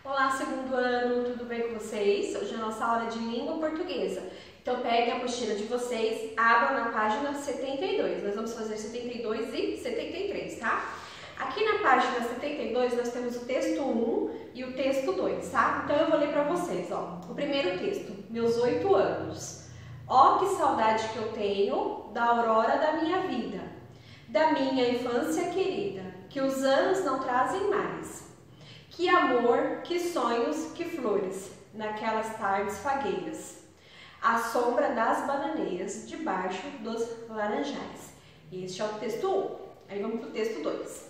Olá, segundo ano, tudo bem com vocês? Hoje é a nossa aula de língua portuguesa. Então peguem a apostila de vocês, abram na página 72. Nós vamos fazer 72 e 73, tá? Aqui na página 72 nós temos o texto 1 e o texto 2, tá? Então eu vou ler para vocês, ó. O primeiro texto, meus 8 anos. Ó, que saudade que eu tenho da aurora da minha vida, da minha infância querida, que os anos não trazem mais. Que amor, que sonhos, que flores, naquelas tardes fagueiras, à sombra das bananeiras, debaixo dos laranjais. Este é o texto 1. Aí vamos para o texto 2.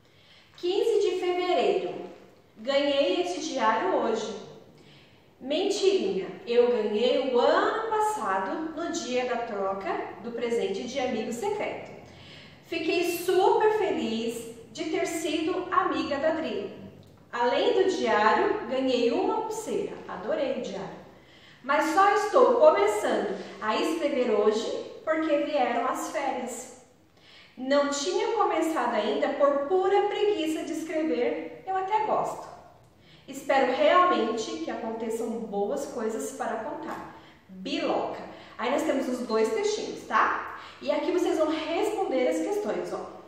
15 de fevereiro. Ganhei este diário hoje. Mentirinha, eu ganhei o ano passado, no dia da troca do presente de amigo secreto. Fiquei super feliz de ter sido amiga da Adri. Além do diário, ganhei uma pulseira. Adorei o diário. Mas só estou começando a escrever hoje porque vieram as férias. Não tinha começado ainda por pura preguiça de escrever. Eu até gosto. Espero realmente que aconteçam boas coisas para contar. Biloca. Aí nós temos os dois textinhos, tá? E aqui vocês vão responder as questões, ó.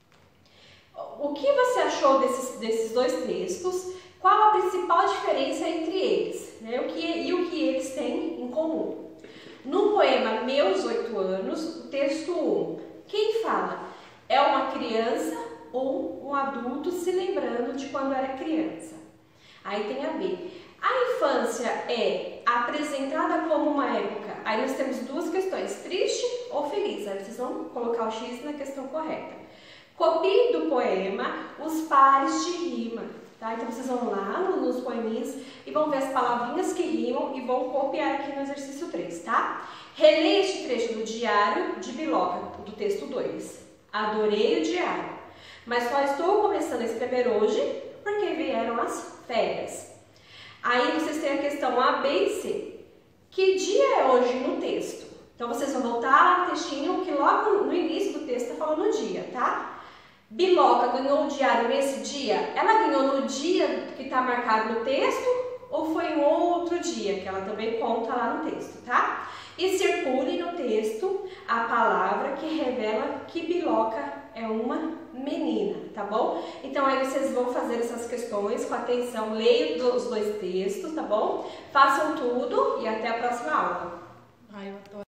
O que você achou desses dois textos? Qual a principal diferença entre eles? Né? O que eles têm em comum? No poema Meus 8 anos, o texto 1, quem fala? É uma criança ou um adulto se lembrando de quando era criança? Aí tem a B. A infância é apresentada como uma época. Aí nós temos duas questões, triste ou feliz. Aí vocês vão colocar o X na questão correta. Copie do poema os pares de rima, tá? Então vocês vão lá nos poeminhas e vão ver as palavrinhas que rimam e vão copiar aqui no exercício 3, tá? Releia este trecho do diário de Biloca, do texto 2. Adorei o diário, mas só estou começando a escrever hoje porque vieram as férias. Aí vocês têm a questão A, B e C. Que dia é hoje no texto? Então vocês vão voltar lá no textinho que logo no início do texto está falando o dia, tá? Biloca ganhou o diário nesse dia? Ela ganhou no dia que está marcado no texto ou foi em outro dia, que ela também conta lá no texto, tá? E circule no texto a palavra que revela que Biloca é uma menina, tá bom? Então aí vocês vão fazer essas questões com atenção, leiam os dois textos, tá bom? Façam tudo e até a próxima aula. Ai, eu adoro.